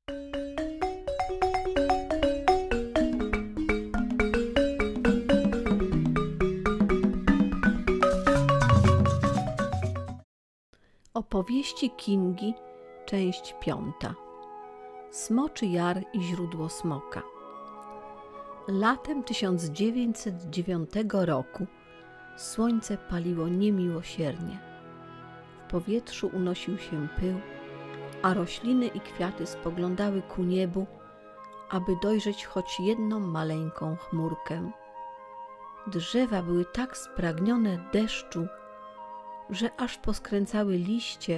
Opowieści Kingi, część 5. Smoczy Jar i źródło smoka. Latem 1909 roku słońce paliło niemiłosiernie. W powietrzu unosił się pył, a rośliny i kwiaty spoglądały ku niebu, aby dojrzeć choć jedną maleńką chmurkę. Drzewa były tak spragnione deszczu, że aż poskręcały liście,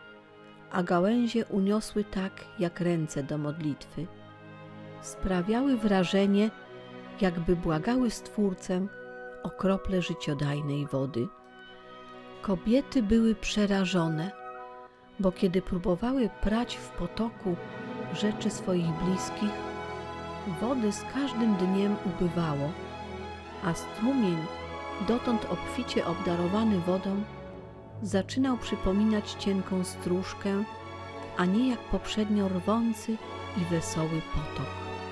a gałęzie uniosły tak, jak ręce do modlitwy. Sprawiały wrażenie, jakby błagały Stwórcę o krople życiodajnej wody. Kobiety były przerażone, bo kiedy próbowały prać w potoku rzeczy swoich bliskich, wody z każdym dniem ubywało, a strumień, dotąd obficie obdarowany wodą, zaczynał przypominać cienką stróżkę, a nie jak poprzednio rwący i wesoły potok.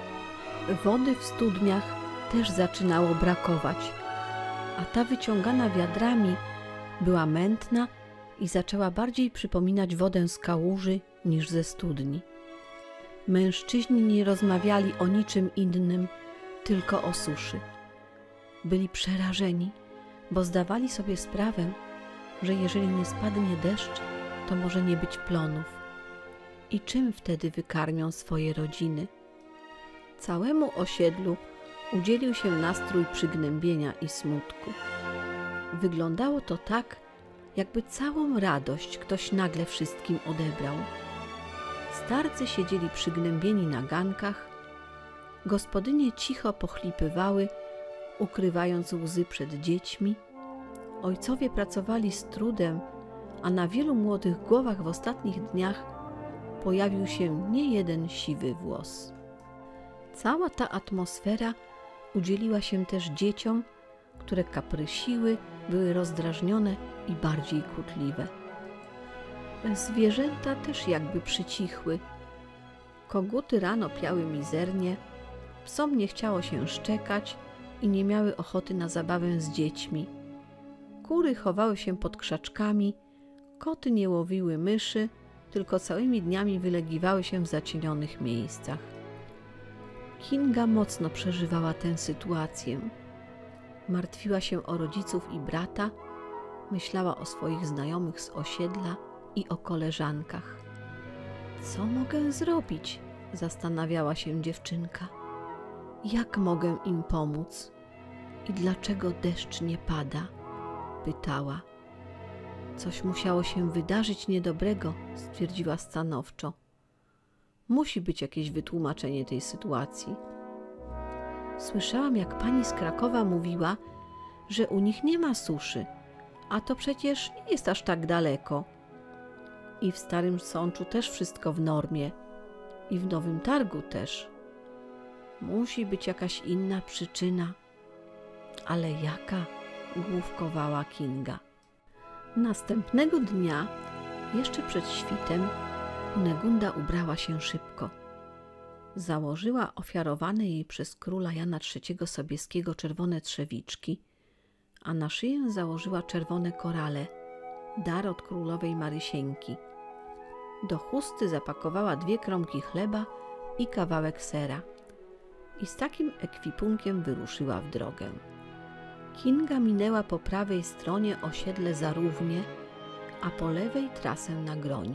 Wody w studniach też zaczynało brakować, a ta wyciągana wiadrami była mętna i zaczęła bardziej przypominać wodę z kałuży niż ze studni. Mężczyźni nie rozmawiali o niczym innym, tylko o suszy. Byli przerażeni, bo zdawali sobie sprawę, że jeżeli nie spadnie deszcz, to może nie być plonów. I czym wtedy wykarmią swoje rodziny? Całemu osiedlu udzielił się nastrój przygnębienia i smutku. Wyglądało to tak, jakby całą radość ktoś nagle wszystkim odebrał. Starcy siedzieli przygnębieni na gankach, gospodynie cicho pochlipywały, ukrywając łzy przed dziećmi, ojcowie pracowali z trudem, a na wielu młodych głowach w ostatnich dniach pojawił się niejeden siwy włos. Cała ta atmosfera udzieliła się też dzieciom, które kaprysiły, były rozdrażnione i bardziej kłótliwe. Zwierzęta też jakby przycichły. Koguty rano piały mizernie, psom nie chciało się szczekać i nie miały ochoty na zabawę z dziećmi. Kury chowały się pod krzaczkami, koty nie łowiły myszy, tylko całymi dniami wylegiwały się w zacienionych miejscach. Kinga mocno przeżywała tę sytuację. Martwiła się o rodziców i brata, myślała o swoich znajomych z osiedla i o koleżankach. Co mogę zrobić? Zastanawiała się dziewczynka. Jak mogę im pomóc? I dlaczego deszcz nie pada? Pytała. Coś musiało się wydarzyć niedobrego, stwierdziła stanowczo. Musi być jakieś wytłumaczenie tej sytuacji. Słyszałam, jak pani z Krakowa mówiła, że u nich nie ma suszy, a to przecież nie jest aż tak daleko. I w Starym Sączu też wszystko w normie. I w Nowym Targu też. Musi być jakaś inna przyczyna. Ale jaka? Główkowała Kinga. Następnego dnia, jeszcze przed świtem, Kunegunda ubrała się szybko. Założyła ofiarowane jej przez króla Jana III Sobieskiego czerwone trzewiczki, a na szyję założyła czerwone korale, dar od królowej Marysieńki. Do chusty zapakowała 2 kromki chleba i kawałek sera i z takim ekwipunkiem wyruszyła w drogę. Kinga minęła po prawej stronie osiedle Zarównie, a po lewej trasę na Groń.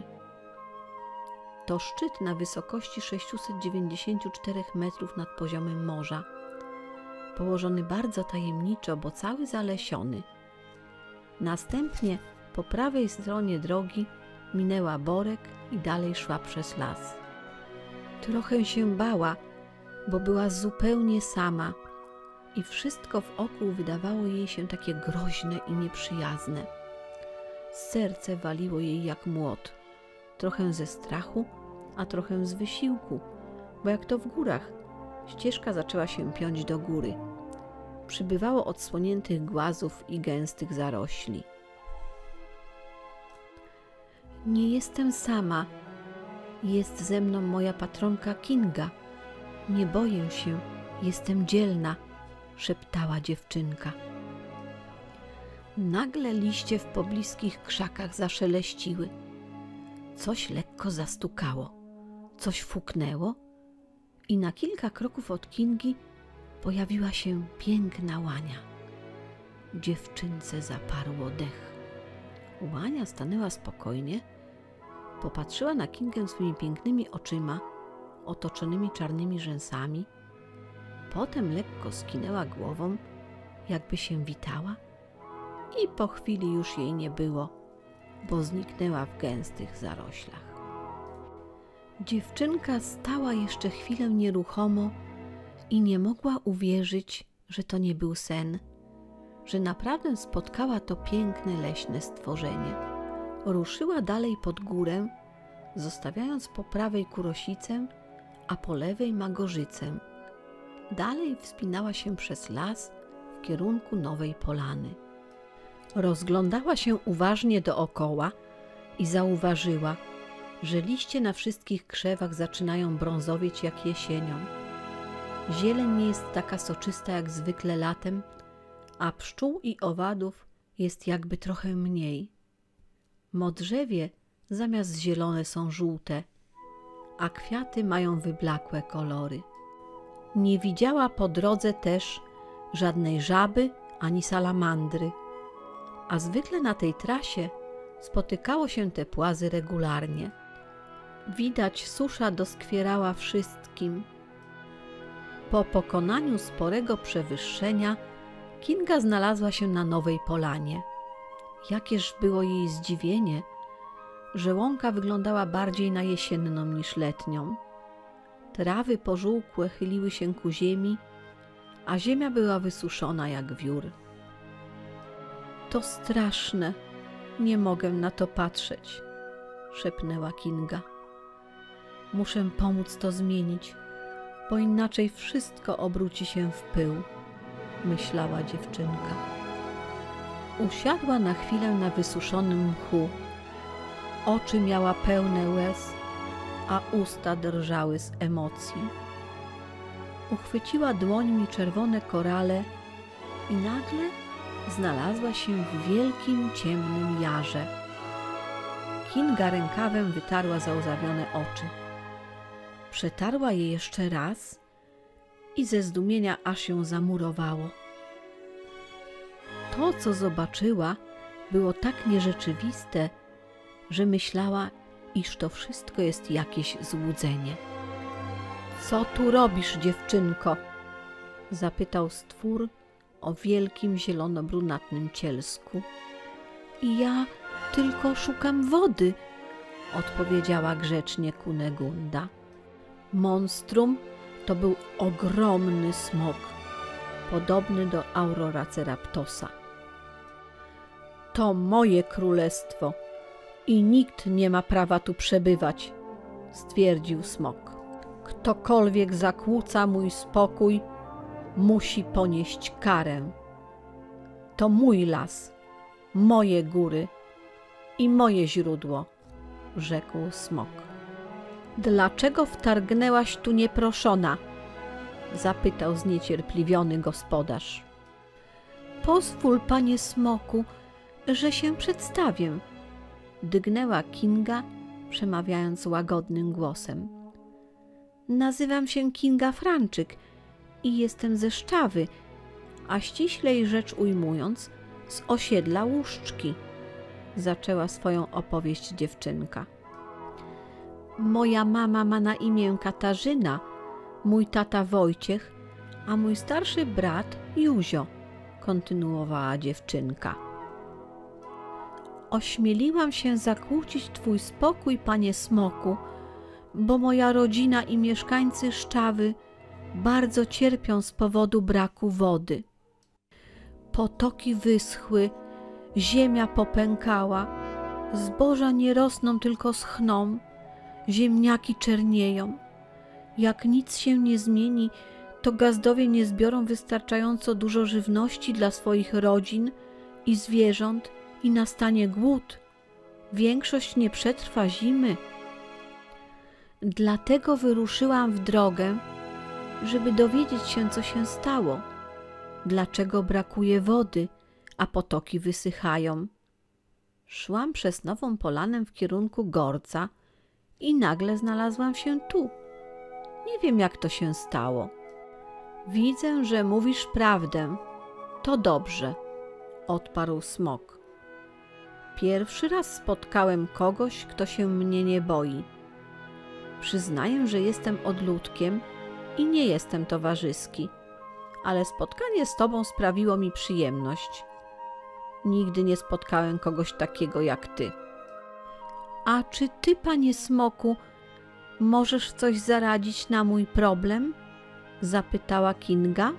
To szczyt na wysokości 694 metrów nad poziomem morza, położony bardzo tajemniczo, bo cały zalesiony. Następnie po prawej stronie drogi minęła Borek i dalej szła przez las. Trochę się bała, bo była zupełnie sama i wszystko wokół wydawało jej się takie groźne i nieprzyjazne. Serce waliło jej jak młot, trochę ze strachu, a trochę z wysiłku, bo jak to w górach, ścieżka zaczęła się piąć do góry. Przybywało odsłoniętych głazów i gęstych zarośli. Nie jestem sama. Jest ze mną moja patronka Kinga. Nie boję się, jestem dzielna, szeptała dziewczynka. Nagle liście w pobliskich krzakach zaszeleściły. Coś lekko zastukało, coś fuknęło i na kilka kroków od Kingi pojawiła się piękna łania. Dziewczynce zaparło dech. Łania stanęła spokojnie, popatrzyła na Kingę swymi pięknymi oczyma, otoczonymi czarnymi rzęsami, potem lekko skinęła głową, jakby się witała i po chwili już jej nie było, bo zniknęła w gęstych zaroślach. Dziewczynka stała jeszcze chwilę nieruchomo i nie mogła uwierzyć, że to nie był sen, że naprawdę spotkała to piękne leśne stworzenie. Ruszyła dalej pod górę, zostawiając po prawej Kurosicę, a po lewej Magorzycę. Dalej wspinała się przez las w kierunku Nowej Polany. Rozglądała się uważnie dookoła i zauważyła, że liście na wszystkich krzewach zaczynają brązowieć jak jesienią. Zieleń nie jest taka soczysta jak zwykle latem, a pszczół i owadów jest jakby trochę mniej. Modrzewie zamiast zielone są żółte, a kwiaty mają wyblakłe kolory. Nie widziała po drodze też żadnej żaby ani salamandry, a zwykle na tej trasie spotykało się te płazy regularnie. Widać, susza doskwierała wszystkim. Po pokonaniu sporego przewyższenia Kinga znalazła się na Nowej Polanie. Jakież było jej zdziwienie, że łąka wyglądała bardziej na jesienną niż letnią. Trawy pożółkłe chyliły się ku ziemi, a ziemia była wysuszona jak wiór. To straszne, nie mogę na to patrzeć, szepnęła Kinga. Muszę pomóc to zmienić, bo inaczej wszystko obróci się w pył, myślała dziewczynka. Usiadła na chwilę na wysuszonym mchu. Oczy miała pełne łez, a usta drżały z emocji. Uchwyciła dłońmi czerwone korale i nagle znalazła się w wielkim, ciemnym jarze. Kinga rękawem wytarła załzawione oczy. Przetarła je jeszcze raz i ze zdumienia aż ją zamurowało. To, co zobaczyła, było tak nierzeczywiste, że myślała, iż to wszystko jest jakieś złudzenie. Co tu robisz, dziewczynko? Zapytał stwór o wielkim zielono-brunatnym cielsku. I ja tylko szukam wody, odpowiedziała grzecznie Kunegunda. Monstrum to był ogromny smok, podobny do Auroraceraphtosa. To moje królestwo i nikt nie ma prawa tu przebywać, stwierdził smok. Ktokolwiek zakłóca mój spokój, musi ponieść karę. To mój las, moje góry i moje źródło, rzekł smok. Dlaczego wtargnęłaś tu nieproszona? Zapytał zniecierpliwiony gospodarz. Pozwól, panie smoku, że się przedstawię, dygnęła Kinga, przemawiając łagodnym głosem. Nazywam się Kinga Franczyk i jestem ze Szczawy, a ściślej rzecz ujmując, z osiedla Łuszczki, zaczęła swoją opowieść dziewczynka. Moja mama ma na imię Katarzyna, mój tata Wojciech, a mój starszy brat Józio, kontynuowała dziewczynka. Ośmieliłam się zakłócić twój spokój, panie smoku, bo moja rodzina i mieszkańcy Szczawy bardzo cierpią z powodu braku wody. Potoki wyschły, ziemia popękała, zboża nie rosną, tylko schną, ziemniaki czernieją. Jak nic się nie zmieni, to gazdowie nie zbiorą wystarczająco dużo żywności dla swoich rodzin i zwierząt i nastanie głód. Większość nie przetrwa zimy. Dlatego wyruszyłam w drogę, żeby dowiedzieć się, co się stało, dlaczego brakuje wody, a potoki wysychają. Szłam przez Nową Polanę w kierunku Gorca i nagle znalazłam się tu. Nie wiem, jak to się stało. Widzę, że mówisz prawdę. To dobrze, odparł Smok. Pierwszy raz spotkałem kogoś, kto się mnie nie boi. Przyznaję, że jestem odludkiem i nie jestem towarzyski, ale spotkanie z tobą sprawiło mi przyjemność. Nigdy nie spotkałem kogoś takiego jak ty. A czy ty, panie Smoku, możesz coś zaradzić na mój problem? Zapytała Kinga.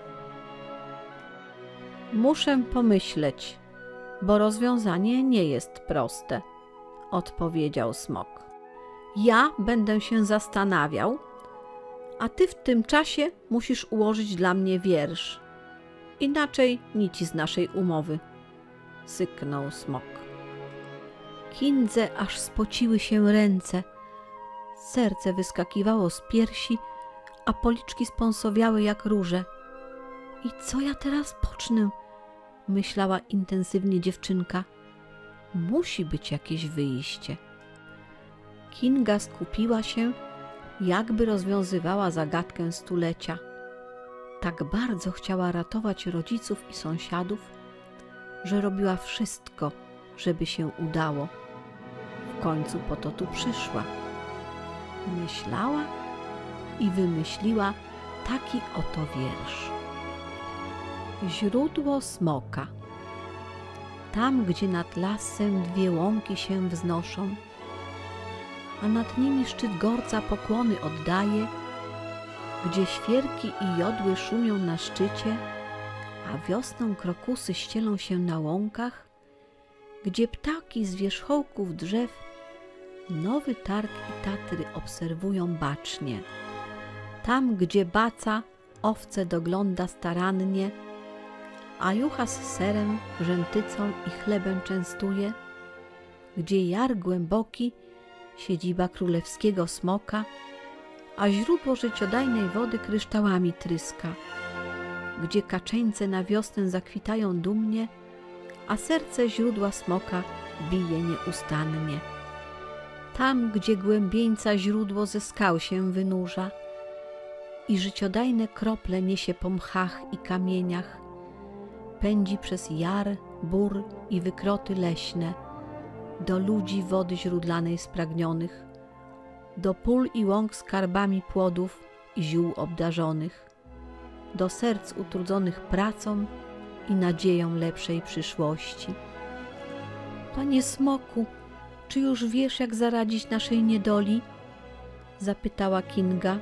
Muszę pomyśleć, bo rozwiązanie nie jest proste, odpowiedział Smok. Ja będę się zastanawiał, a ty w tym czasie musisz ułożyć dla mnie wiersz. Inaczej nic z naszej umowy, syknął Smok. Kindze aż spociły się ręce, serce wyskakiwało z piersi, a policzki spąsowiały jak róże. I co ja teraz pocznę? Myślała intensywnie dziewczynka. Musi być jakieś wyjście. Kinga skupiła się, jakby rozwiązywała zagadkę stulecia. Tak bardzo chciała ratować rodziców i sąsiadów, że robiła wszystko, żeby się udało. W końcu po to tu przyszła. Myślała i wymyśliła taki oto wiersz. Źródło smoka. Tam, gdzie nad lasem dwie łąki się wznoszą, a nad nimi szczyt Gorca pokłony oddaje, gdzie świerki i jodły szumią na szczycie, a wiosną krokusy ścielą się na łąkach, gdzie ptaki z wierzchołków drzew nowy targ i Tatry obserwują bacznie. Tam, gdzie baca owce dogląda starannie, a jucha z serem, rzętycą i chlebem częstuje, gdzie jar głęboki, siedziba królewskiego smoka, a źródło życiodajnej wody kryształami tryska, gdzie kaczeńce na wiosnę zakwitają dumnie, a serce źródła smoka bije nieustannie. Tam, gdzie głębieńca źródło ze skał się wynurza i życiodajne krople niesie po mchach i kamieniach, pędzi przez jar, bór i wykroty leśne, do ludzi wody źródlanej spragnionych, do pól i łąk skarbami płodów i ziół obdarzonych, do serc utrudzonych pracą i nadzieją lepszej przyszłości. Panie Smoku, czy już wiesz, jak zaradzić naszej niedoli? Zapytała Kinga.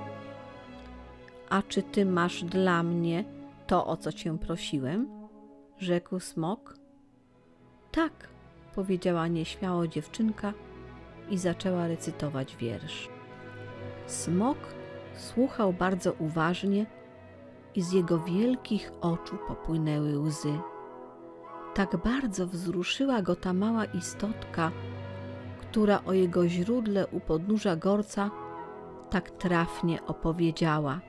A czy ty masz dla mnie to, o co cię prosiłem? Rzekł Smok. Tak, powiedziała nieśmiało dziewczynka i zaczęła recytować wiersz. Smok słuchał bardzo uważnie i z jego wielkich oczu popłynęły łzy. Tak bardzo wzruszyła go ta mała istotka, która o jego źródle u podnóża Gorca tak trafnie opowiedziała.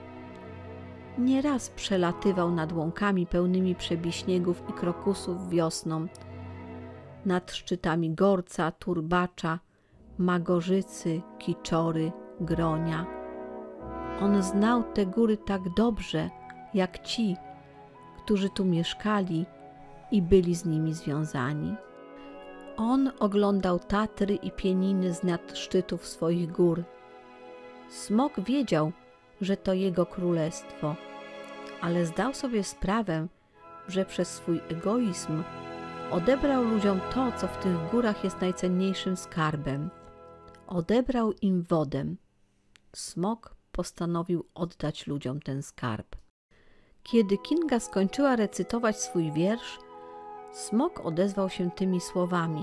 Nieraz przelatywał nad łąkami pełnymi przebiśniegów i krokusów wiosną, nad szczytami Gorca, Turbacza, Magorzycy, Kiczory, Gronia. On znał te góry tak dobrze, jak ci, którzy tu mieszkali i byli z nimi związani. On oglądał Tatry i Pieniny z nad szczytów swoich gór. Smok wiedział, że to jego królestwo, ale zdał sobie sprawę, że przez swój egoizm odebrał ludziom to, co w tych górach jest najcenniejszym skarbem. Odebrał im wodę. Smok postanowił oddać ludziom ten skarb. Kiedy Kinga skończyła recytować swój wiersz, Smok odezwał się tymi słowami.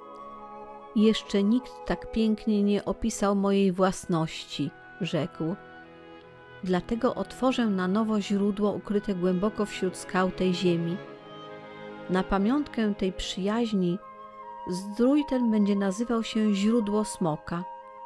Jeszcze nikt tak pięknie nie opisał mojej własności, rzekł. Dlatego otworzę na nowo źródło ukryte głęboko wśród skał tej ziemi. Na pamiątkę tej przyjaźni zdrój ten będzie nazywał się źródło smoka,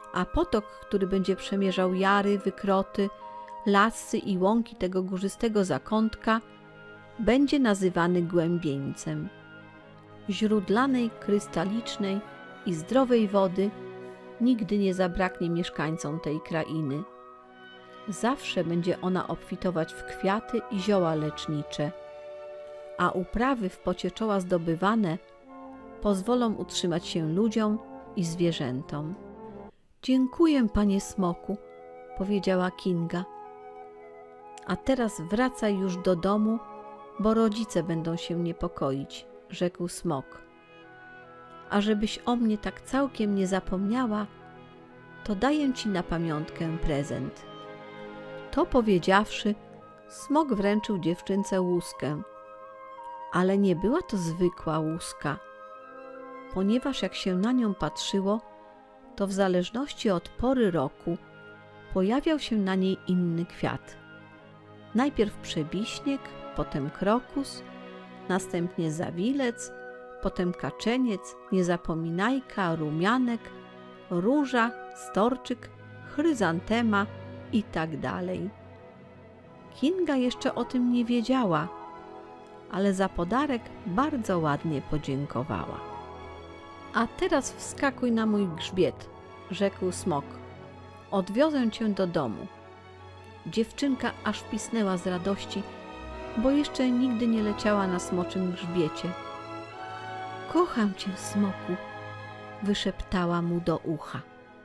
a potok, który będzie przemierzał jary, wykroty, lasy i łąki tego górzystego zakątka, będzie nazywany Głębieńcem. Źródlanej, krystalicznej i zdrowej wody nigdy nie zabraknie mieszkańcom tej krainy. Zawsze będzie ona obfitować w kwiaty i zioła lecznicze, a uprawy w pocie czoła zdobywane pozwolą utrzymać się ludziom i zwierzętom. Dziękuję, panie smoku, powiedziała Kinga. A teraz wracaj już do domu, bo rodzice będą się niepokoić, rzekł smok. A żebyś o mnie tak całkiem nie zapomniała, to daję ci na pamiątkę prezent. To powiedziawszy, smok wręczył dziewczynce łuskę, ale nie była to zwykła łuska, ponieważ jak się na nią patrzyło, to w zależności od pory roku pojawiał się na niej inny kwiat. Najpierw przebiśnieg, potem krokus, następnie zawilec, potem kaczeniec, niezapominajka, rumianek, róża, storczyk, chryzantema i tak dalej. Kinga jeszcze o tym nie wiedziała, ale za podarek bardzo ładnie podziękowała. A teraz wskakuj na mój grzbiet, rzekł smok. Odwiozę cię do domu. Dziewczynka aż pisnęła z radości, bo jeszcze nigdy nie leciała na smoczym grzbiecie. Kocham cię, smoku, wyszeptała mu do ucha.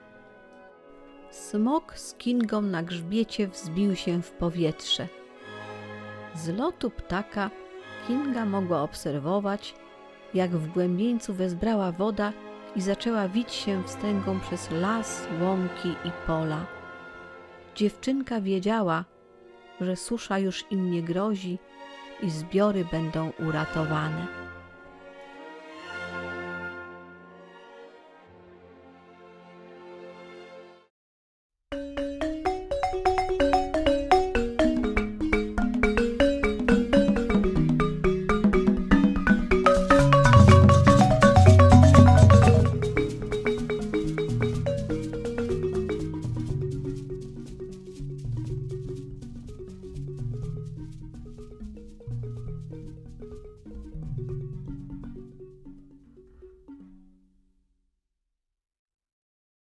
Smok z Kingą na grzbiecie wzbił się w powietrze. Z lotu ptaka Kinga mogła obserwować, jak w Głębieńcu wezbrała woda i zaczęła wić się wstęgą przez las, łąki i pola. Dziewczynka wiedziała, że susza już im nie grozi i zbiory będą uratowane.